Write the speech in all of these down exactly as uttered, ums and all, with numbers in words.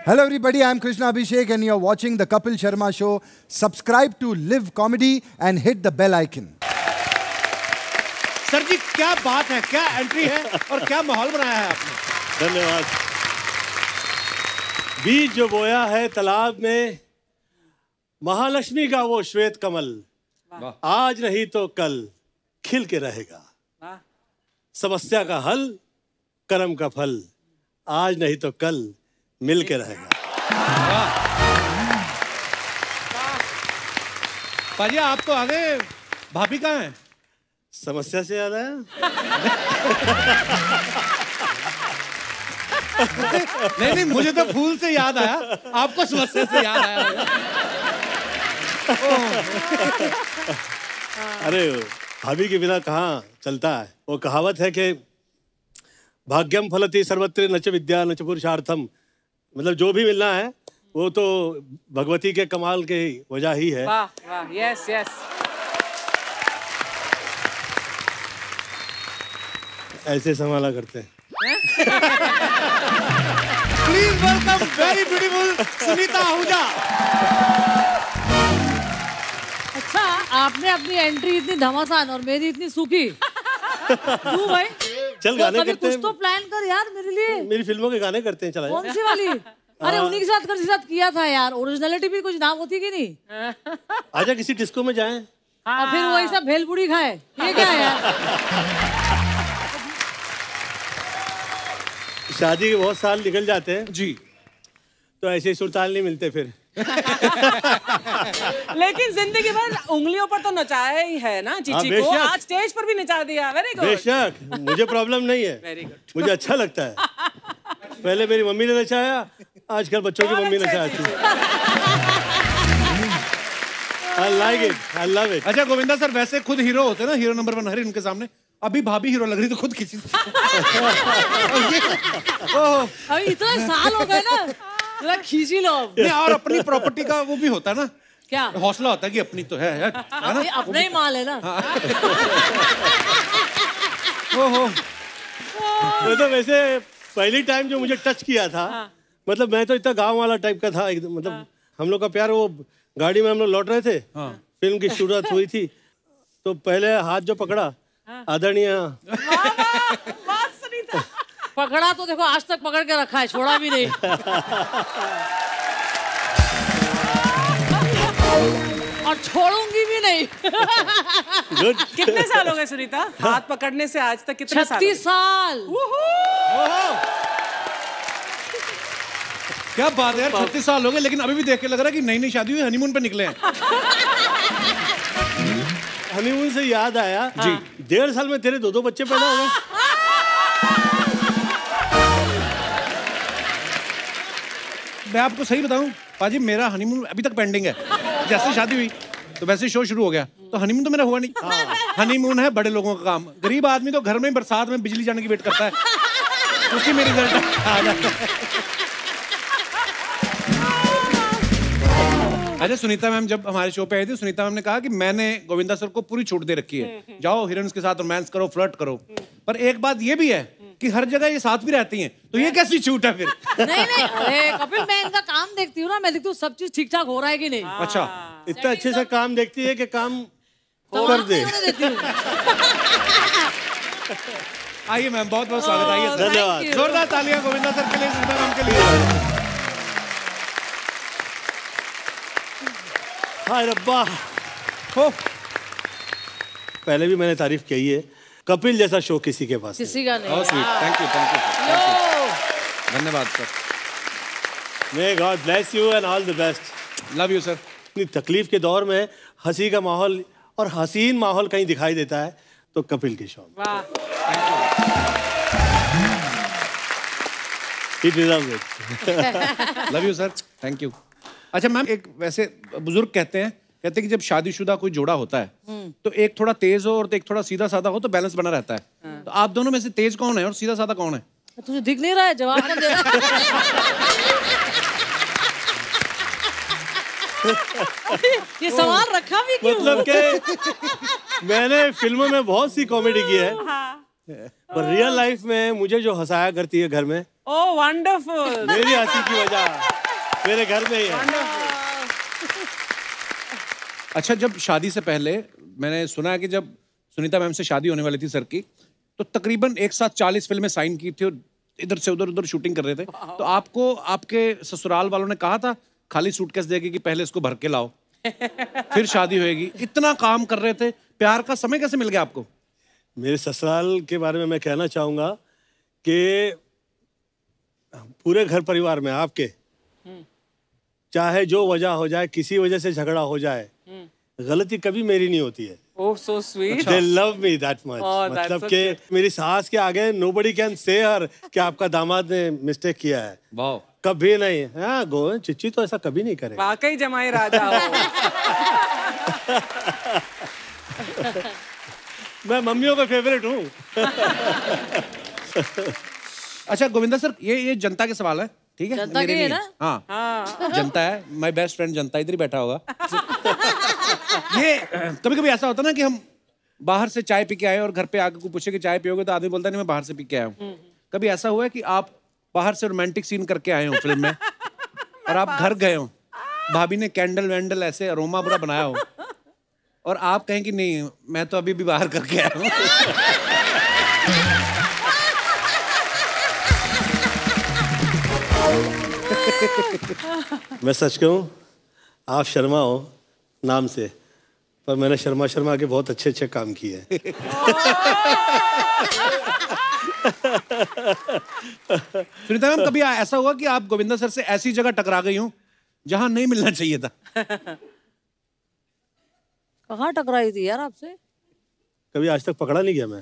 Hello everybody, I am Krishna Abhishek and you are watching the Kapil Sharma Show. Subscribe to Live Comedy and hit the bell icon. Sir ji क्या बात है, क्या entry है और क्या माहौल बनाया है आपने। धन्यवाद। बीज जो बोया है तालाब में, महालक्ष्मी का वो श्वेत कमल, आज नहीं तो कल खिल के रहेगा। समस्या का हल, कर्म का फल, आज नहीं तो कल मिल के रहेगा। पाजी आप तो आगे, भाभी कहाँ हैं? समस्या से याद आया? नहीं नहीं, मुझे तो फूल से याद आया, आपको समस्या से याद आया। अरे भाभी के बिना कहाँ चलता है। वो कहावत है कि भाग्यम फलति सर्वत्र नच विद्या नच पुरुषार्थम, मतलब जो भी मिलना है वो तो भगवती के कमाल के वजह ही है। वाह वाह, यस यस। ऐसे संभाला करते हैं। Please welcome very beautiful Sunita Ahuja. अच्छा, आपने अपनी एंट्री इतनी घमासान और मेरी इतनी सूखी क्यों भाई? चल गाने तो करते कुछ हैं। तो प्लान कर यार मेरे लिए। मेरी फिल्मों के गाने करते हैं, चला कौन सी वाली? अरे उन्हीं के साथ कर साथ किया था यार, ओरिजिनलिटी भी कुछ नाम होती कि नहीं? आजा किसी डिस्को में जाएं। और फिर वही सब भेलपुड़ी खाए, ये क्या है यार? शादी के बहुत साल निकल जाते हैं जी, तो ऐसे सुरताल नहीं मिलते फिर। लेकिन जिंदगी भर उंगलियों पर तो नचाया ही है ना चीची को, आज स्टेज पर भी नचा दिया। Very good. बेशक, मुझे प्रॉब्लम नहीं है। वेरी गुड, मुझे अच्छा लगता है। पहले मेरी मम्मी ने नचाया, आजकल बच्चों की मम्मी नचाती है। I like it, I love it। अच्छा गोविंदा सर, वैसे खुद हीरो होते हैं ना, हीरो नंबर वन हर इनके सामने। अभी भाभी हीरो लग रही तो खुद किसी अभी इतने साल हो गए ना, जरा खींची लो। नहीं, और अपनी प्रॉपर्टी का वो भी होता है ना, क्या हौसला होता है कि अपनी तो है, है, है ना? अपना ही माल है ना। ओहो, मतलब वैसे पहली टाइम जो मुझे टच किया था, मतलब मैं तो इतना गांव वाला टाइप का था एकदम, मतलब हम लोग का प्यार, वो गाड़ी में हम लोग लौट रहे थे, फिल्म की शुरुआत हुई थी, तो पहले हाथ जो पकड़ा आदरणीय, पकड़ा तो देखो आज तक पकड़ के रखा है, छोड़ा भी नहीं। और छोड़ूंगी भी नहीं। कितने साल हो गए सुनीता हाथ पकड़ने से आज तक? कितने साल? छत्तीस साल। क्या बात है यार, छत्तीस साल हो गए, लेकिन अभी भी देख के लग रहा है कि नई नई शादी हुई, हनीमून पे निकले हैं। हनीमून से याद आया जी, डेढ़ साल में तेरे दो दो बच्चे पैदा हो गए। मैं आपको सही बताऊं पाजी, मेरा हनीमून अभी तक पेंडिंग है। जैसे शादी हुई तो वैसे शो शुरू हो गया, तो हनीमून तो मेरा हुआ नहीं। हनीमून है बड़े लोगों का काम, गरीब आदमी तो घर में बरसात में बिजली जाने की वेट करता है, उसी में रिजल्ट आ जाता है। अच्छा सुनीता मैम जब हमारे शो पे आई थी, सुनीता मैम ने कहा कि मैंने गोविंदा सर को पूरी छूट दे रखी है, जाओ हीरोइंस के साथ रोमांस करो, फ्लर्ट करो। पर एक बात ये भी है कि हर जगह ये साथ भी रहती हैं, तो ये कैसी छूट है फिर? नहीं नहीं, अरे कपिल, मैं इनका काम देखती हूँ ना, मैं देखती हूँ सब चीज ठीक ठाक हो रहा है कि नहीं। अच्छा, इतना अच्छे से काम देखती है कि काम कर दे। आइए मैम, बहुत बहुत स्वागत। आइए सर, धन्यवाद। जोरदार तालियां गोविंदा सर के लिए, सुनीता मैम के लिए। हाय रब्बा, हो पहले भी मैंने तारीफ की है, कपिल जैसा शो किसी के पास किसी का नहीं। बहुत sweet, thank you thank you, धन्यवाद sir. May God bless you and all the best. Love you sir. इतनी तकलीफ के दौर में हंसी का माहौल और हसीन माहौल कहीं दिखाई देता है तो कपिल के शो में। वाह, He deserves it। Love you sir, thank you. अच्छा मैम, एक वैसे बुजुर्ग कहते हैं कहते हैं कि जब शादीशुदा कोई जोड़ा होता है तो एक थोड़ा तेज हो और एक थोड़ा सीधा साधा हो तो बैलेंस बना रहता है। तो आप दोनों में से तेज कौन है और सीधा साधा कौन है? तुझे दिख नहीं रहा है, जवाब कौन दे रहा है? ये सवाल रखा भी क्यों? मतलब के मैंने फिल्मों में बहुत सी कॉमेडी की है, पर रियल लाइफ में मुझे जो हंसाया करती है घर में, ओह वंडरफुल, मेरी हंसी की वजह मेरे घर में ही है। अच्छा, जब शादी से पहले मैंने सुना है कि जब सुनीता मैम से शादी होने वाली थी सर की, तो तकरीबन एक साथ चालीस फिल्में साइन की थी और इधर से उधर उधर शूटिंग कर रहे थे। तो आपको आपके ससुराल वालों ने कहा था खाली सूटकेस देगी कि पहले इसको भर के लाओ फिर शादी होएगी? इतना काम कर रहे थे, प्यार का समय कैसे मिल गया आपको? मेरे ससुराल के बारे में मैं कहना चाहूंगा कि पूरे घर परिवार में आपके चाहे जो वजह हो जाए, किसी वजह से झगड़ा हो जाए, गलती कभी मेरी नहीं होती है। Oh, so sweet. They love me that much. Oh, that's मतलब so कि cute. मेरी सास के आगे nobody can say her कि आपका दामाद ने मिस्टेक किया है। वाह, कभी नहीं। हाँ, गोविंद चिच्ची तो ऐसा कभी नहीं करेगा। वाकई जमाई राजा हो। मैं मम्मियों का फेवरेट हूँ। अच्छा गोविंदा सर, ये ये जनता के सवाल है, ठीक है? जनता मेरे के है नहीं। ना? हाँ, हाँ। जनता है, माय बेस्ट फ्रेंड जनता इधर ही बैठा होगा। ये कभी कभी ऐसा होता ना कि हम बाहर से चाय पी के आए और घर पे आके कोई पूछे कि चाय पियोगे, तो आदमी बोलता है नहीं मैं बाहर से पी के आया हूँ। कभी ऐसा हुआ है कि आप बाहर से रोमांटिक सीन करके आए हो फिल्म में और आप घर गए हो, भाभी ने कैंडल वैंडल ऐसे अरोमा पूरा बनाया हो और आप कहें कि नहीं मैं तो अभी भी बाहर करके आया हूँ? मैं सच कहूँ, आप शर्मा हो नाम से, पर मैंने शर्मा शर्मा के बहुत अच्छे अच्छे काम किए हैं। सुनीता मैम, कभी ऐसा हुआ कि आप गोविंदा सर से ऐसी जगह टकरा गई हो जहां नहीं मिलना चाहिए था? कहाँ टकराई थी यार आपसे? कभी आज तक पकड़ा नहीं गया मैं।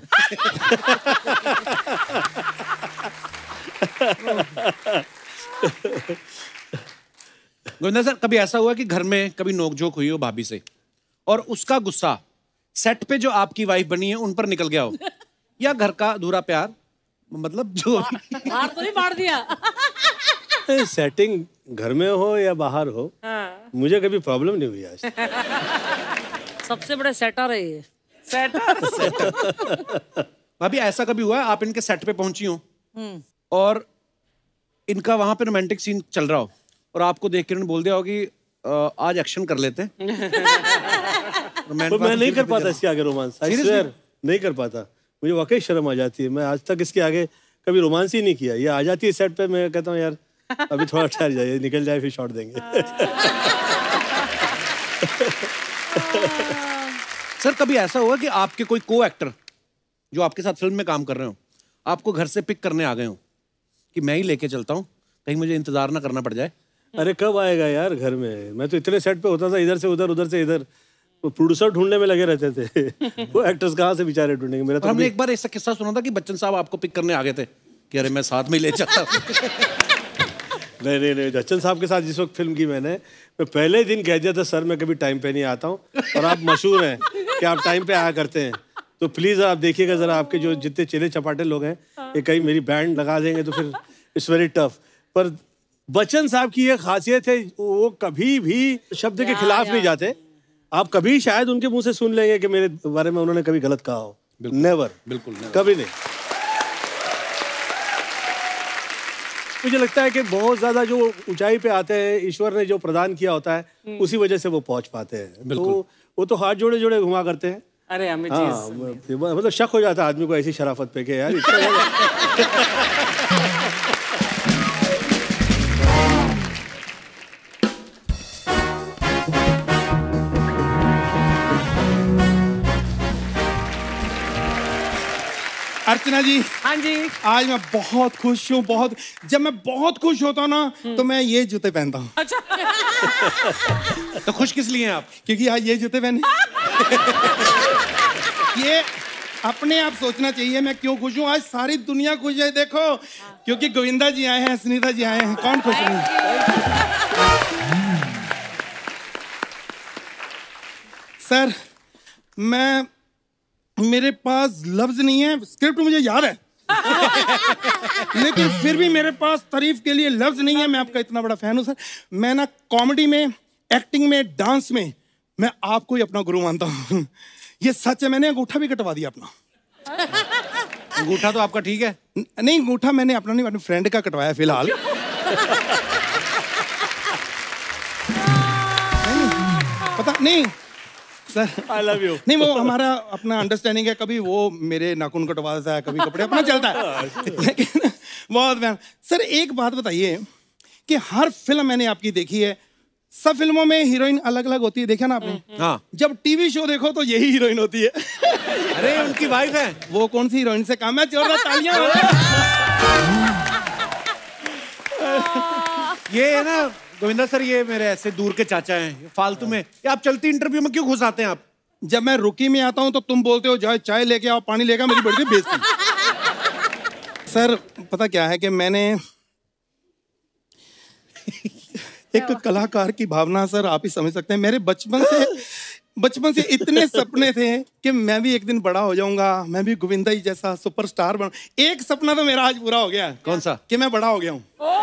गोविंदा सर, कभी ऐसा हुआ कि घर में कभी नोकझोंक हुई हो भाभी से और उसका गुस्सा सेट पे जो आपकी वाइफ बनी है उन पर निकल गया हो, या घर का अधूरा प्यार, मतलब जो बाहर तो नहीं मार दिया? सेटिंग घर में हो या बाहर हो, हाँ। मुझे कभी प्रॉब्लम नहीं हुई आज। सबसे बड़े सेटर है ये। सेटर। भाभी, ऐसा कभी हुआ है आप इनके सेट पे पहुंची हो और इनका वहां पे रोमांटिक सीन चल रहा हो और आपको देख के उन्होंने बोल दिया हो कि आज एक्शन कर लेते हैं? तो मैं नहीं कर पाता इसके आगे रोमांस, आई स्वेयर नहीं कर पाता, मुझे वाकई शर्म आ जाती है। मैं आज तक इसके आगे कभी रोमांस ही नहीं किया। ये आ जाती है सेट पे, मैं कहता हूँ यार अभी थोड़ा ठहर जाइए, निकल जाए फिर शॉट देंगे। सर, कभी ऐसा हुआ कि आपके कोई को एक्टर जो आपके साथ फिल्म में काम कर रहे हो आपको घर से पिक करने आ गए हो कि मैं ही लेके चलता हूँ, कहीं मुझे इंतजार ना करना पड़ जाए? अरे कब आएगा यार घर में, मैं तो इतने सेट पे होता था, इधर से उधर उधर से इधर, वो प्रोड्यूसर ढूंढने में लगे रहते थे। वो एक्टर्स कहाँ से बेचारे ढूंढेंगे? मेरा तो हमने एक बार ऐसा किस्सा सुना था कि बच्चन साहब आपको पिक करने आ गए थे कि अरे मैं साथ में ले चलता हूँ। नहीं नहीं नहीं, बच्चन साहब के साथ जिस वक्त फिल्म की मैंने, मैं पहले दिन कह दिया था सर मैं कभी टाइम पे नहीं आता हूँ और आप मशहूर हैं कि आप टाइम पे आया करते हैं, तो प्लीज आप देखिएगा जरा, आपके जो जितने चेले चपाटे लोग हैं ये कहीं मेरी बैंड लगा देंगे तो फिर इट्स वेरी टफ। पर बच्चन साहब की ये खासियत है, वो कभी भी शब्द के खिलाफ नहीं जाते। आप कभी शायद उनके मुंह से सुन लेंगे कि मेरे बारे में उन्होंने कभी गलत कहा हो, नेवर, बिल्कुल कभी नहीं। मुझे लगता है कि बहुत ज्यादा जो ऊंचाई पे आते हैं, ईश्वर ने जो प्रदान किया होता है उसी वजह से वो पहुंच पाते हैं। तो वो तो हाथ जोड़े जोड़े घुमा करते हैं। अरे अमित हाँ, जी, मतलब शक हो जाता है आदमी को ऐसी शराफत पे कि यार इतना अर्चना जी, हाँ जी, आज मैं बहुत खुश हूँ। बहुत, जब मैं बहुत खुश होता हूँ ना तो मैं ये जूते पहनता हूँ। अच्छा। तो खुश किस लिए हैं आप? क्योंकि आज ये जूते पहने। ये अपने आप सोचना चाहिए मैं क्यों खुश हूँ। आज सारी दुनिया खुश है, देखो, क्योंकि गोविंदा जी आए हैं, सुनीता जी आए हैं, कौन खुश नहीं। सर, मैं मेरे पास लफ्ज नहीं है, स्क्रिप्ट मुझे याद है लेकिन फिर भी मेरे पास तारीफ के लिए लफ्ज नहीं है। मैं आपका इतना बड़ा फैन हूं सर। मैं ना कॉमेडी में, एक्टिंग में, डांस में मैं आपको ही अपना गुरु मानता हूँ। ये सच है, मैंने अंगूठा भी कटवा दिया अपना। अंगूठा तो आपका ठीक है? नहीं, अंगूठा मैंने अपना नहीं, अपने फ्रेंड का कटवाया फिलहाल। नहीं सर, आई लव यू। नहीं, वो हमारा अपना अंडरस्टैंडिंग है, कभी वो मेरे नाखून कटवा देता है, कभी कपड़े अपना चलता है। लेकिन बहुत बयान। सर एक बात बताइए कि हर फिल्म मैंने आपकी देखी है, सब फिल्मों में हीरोइन अलग अलग होती है, देखा ना आपने? हाँ। जब टीवी शो देखो तो यही हीरोइन होती है। अरे उनकी वाइफ है। वो कौन सी हीरोइन से काम है? जोरदार तालियां। ये है ना गोविंदा सर, ये मेरे ऐसे दूर के चाचा हैं, फालतू में ये आप चलती इंटरव्यू में क्यों घुस आते हैं आप? जब मैं रुकी में आता हूं तो तुम बोलते हो जाओ चाय लेके आओ, पानी लेके आओ, मेरी बड़ी बेइज्जती। सर पता क्या है कि मैंने एक कलाकार की भावना, सर आप ही समझ सकते हैं, मेरे बचपन से बचपन से इतने सपने थे कि मैं भी एक दिन बड़ा हो जाऊंगा, मैं भी गोविंदा जी जैसा सुपरस्टार बन। एक सपना तो मेरा आज पूरा हो गया। कौन सा? कि मैं बड़ा हो गया हूँ।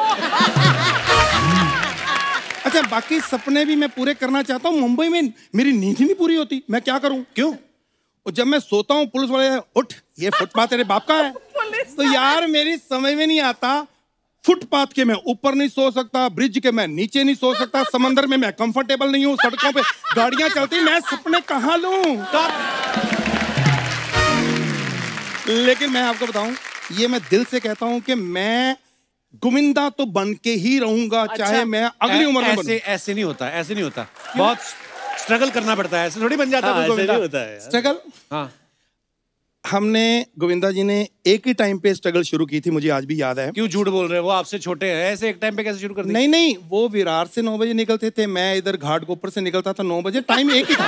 अच्छा, बाकी सपने भी मैं पूरे करना चाहता हूँ। मुंबई में मेरी नींद ही नहीं पूरी होती, मैं क्या करूँ? क्यों? और जब मैं सोता हूँ पुलिस वाले, उठ ये फुटपाथ तेरे बाप का है। तो यार मेरी समझ में नहीं आता, फुटपाथ के मैं ऊपर नहीं सो सकता, ब्रिज के मैं नीचे नहीं सो सकता, समंदर में मैं कंफर्टेबल नहीं हूँ, सड़कों पे गाड़ियां चलती, मैं सपने कहाँ लूं? लेकिन मैं आपको बताऊं, ये मैं दिल से कहता हूं कि मैं गोविंदा तो बन के ही रहूंगा। अच्छा, चाहे मैं अगली उम्र में ऐसे ऐसे नहीं होता, ऐसे नहीं होता, बहुत स्ट्रगल करना पड़ता है, ऐसे थोड़ी बन जाता है गोविंदा। स्ट्रगल, हाँ। हमने गोविंदा जी ने एक ही टाइम पे स्ट्रगल शुरू की थी, मुझे आज भी याद है। क्यों झूठ बोल रहे हैं? वो आपसे छोटे हैं, ऐसे एक टाइम पे कैसे शुरू कर दी? नहीं नहीं, वो विरार से नौ बजे निकलते थे, मैं इधर घाट गोपर से निकलता था नौ बजे, टाइम एक ही था।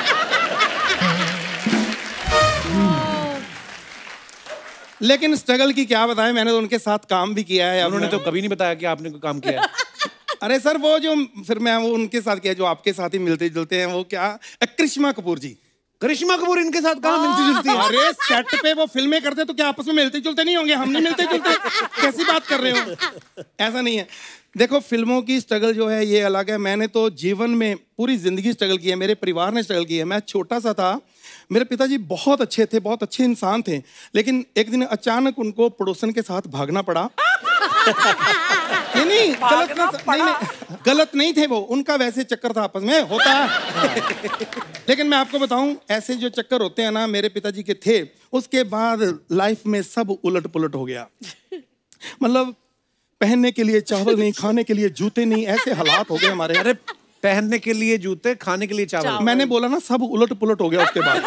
लेकिन स्ट्रगल की क्या बताएं, मैंने तो उनके साथ काम भी किया है। उन्होंने तो कभी नहीं बताया कि आपने कोई काम किया है। अरे सर, वो जो फिर मैं वो उनके साथ किया जो आपके साथ ही मिलते जुलते हैं, वो क्या, करिश्मा कपूर जी। करिश्मा कपूर इनके साथ कहाँ मिलती जुलती है? अरे सेट पे वो फिल्में करते तो क्या आपस में मिलते जुलते नहीं होंगे? हम नहीं मिलते जुलते, कैसी बात कर रहे हो? ऐसा नहीं है। देखो, फिल्मों की स्ट्रगल जो है ये अलग है। मैंने तो जीवन में पूरी जिंदगी स्ट्रगल की है, मेरे परिवार ने स्ट्रगल की है। मैं छोटा सा था, मेरे पिताजी बहुत अच्छे थे, बहुत अच्छे इंसान थे, लेकिन एक दिन अचानक उनको पड़ोसन के साथ भागना पड़ा। नहीं नहीं, गलत नहीं, नहीं गलत नहीं थे वो, उनका वैसे चक्कर था, आपस में होता है। लेकिन मैं आपको बताऊं, ऐसे जो चक्कर होते हैं ना, मेरे पिताजी के थे। उसके बाद लाइफ में सब उलट पुलट हो गया। मतलब पहनने के लिए चावल नहीं, खाने के लिए जूते नहीं, ऐसे हालात हो गए हमारे। अरे पहनने के लिए जूते, खाने के लिए चावल। मैंने बोला ना, सब उलट पुलट हो गया उसके बाद।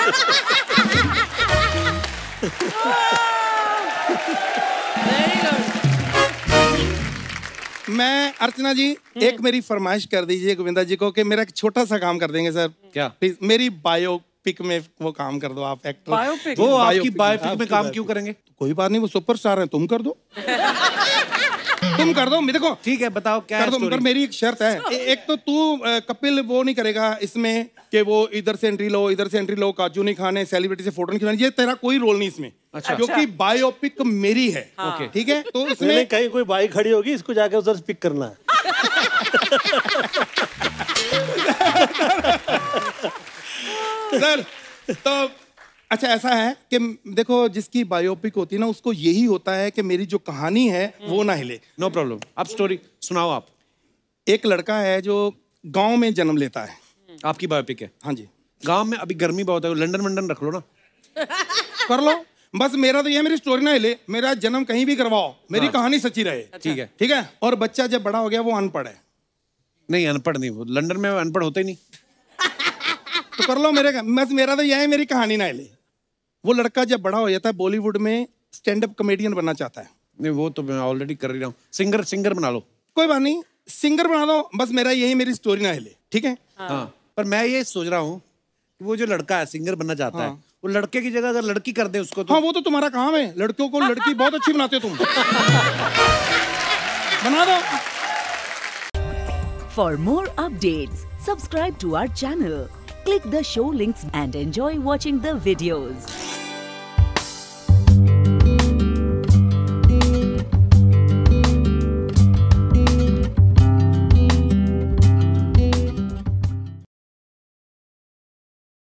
मैं, अर्चना जी, एक मेरी फरमाइश कर दीजिए गोविंदा जी को कि मेरा एक छोटा सा काम कर देंगे सर। क्या? प्लीज मेरी बायोपिक में वो काम कर दो आप, एक्टर। बायोपिक? वो आपकी बायोपिक में काम क्यों करेंगे? कोई बात नहीं, वो सुपरस्टार हैं, तुम कर दो। तुम कर दो, देखो ठीक है, बताओ क्या कर दो, मगर मेरी एक शर्त है। ए, एक तो तू कपिल वो नहीं करेगा इसमें कि वो इधर से एंट्री लो, इधर से एंट्री लो, काजू नहीं खाने, सेलिब्रिटी से फोटो नहीं खिंचवानी, ये तेरा कोई रोल नहीं इसमें। अच्छा। क्योंकि बायोपिक मेरी है। ओके, ठीक है, तो इसमें इसमें कहीं कोई बाइक खड़ी होगी, इसको जाके उधर से पिक करना है। सर तो अच्छा ऐसा है कि देखो, जिसकी बायोपिक होती है ना, उसको यही होता है कि मेरी जो कहानी है वो ना हिले। नो प्रॉब्लम, आप स्टोरी सुनाओ। आप, एक लड़का है जो गांव में जन्म लेता है। आपकी बायोपिक है? हाँ जी। गांव में अभी गर्मी बहुत है, लंदन मंडन रख लो ना। कर लो, बस मेरा तो ये, मेरी स्टोरी ना हिले, मेरा जन्म कहीं भी करवाओ, मेरी हाँ। कहानी सच्ची रहे। ठीक है, ठीक है। और बच्चा जब बड़ा हो गया, वो अनपढ़ है। नहीं, अनपढ़ नहीं, वो लंदन में अनपढ़ होते ही नहीं। तो कर लो मेरे, बस मेरा तो यह है, मेरी कहानी ना हिले। वो लड़का जब बड़ा हो जाता है, बॉलीवुड में स्टैंड अप कॉमेडियन बनना चाहता है। नहीं, वो तो मैं ऑलरेडी कर रही हूँ। सिंगर सिंगर बना लो। कोई बात नहीं, सिंगर बना दो, बस मेरा यही, मेरी स्टोरी ना हिले। ठीक है। हाँ, पर मैं ये सोच रहा हूँ कि वो जो लड़का है सिंगर बनना चाहता हाँ। है, वो लड़के की जगह अगर लड़की कर दे उसको तो... हाँ, वो तो तुम्हारा काम है, लड़कियों को लड़की बहुत अच्छी बनाते हो तुम। बना दो। For more updates, subscribe to our channel, click the show links and enjoy watching the videos.